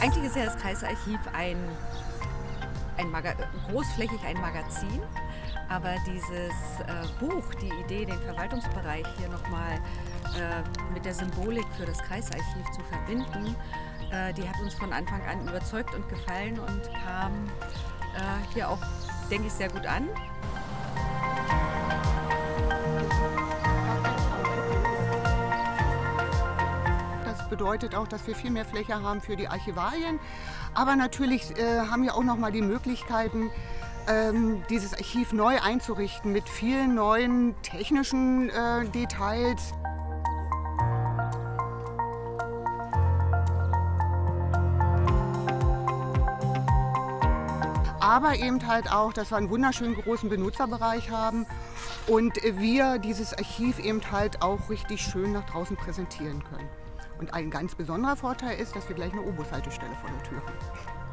Eigentlich ist ja das Kreisarchiv großflächig ein Magazin, aber dieses Buch, die Idee, den Verwaltungsbereich hier nochmal mit der Symbolik für das Kreisarchiv zu verbinden, die hat uns von Anfang an überzeugt und gefallen und kam hier auch, denke ich, sehr gut an. Das bedeutet auch, dass wir viel mehr Fläche haben für die Archivalien. Aber natürlich haben wir auch noch mal die Möglichkeiten, dieses Archiv neu einzurichten mit vielen neuen technischen Details. Aber eben halt auch, dass wir einen wunderschönen großen Benutzerbereich haben und wir dieses Archiv eben halt auch richtig schön nach draußen präsentieren können. Und ein ganz besonderer Vorteil ist, dass wir gleich eine O-Bus-Haltestelle vor der Tür haben.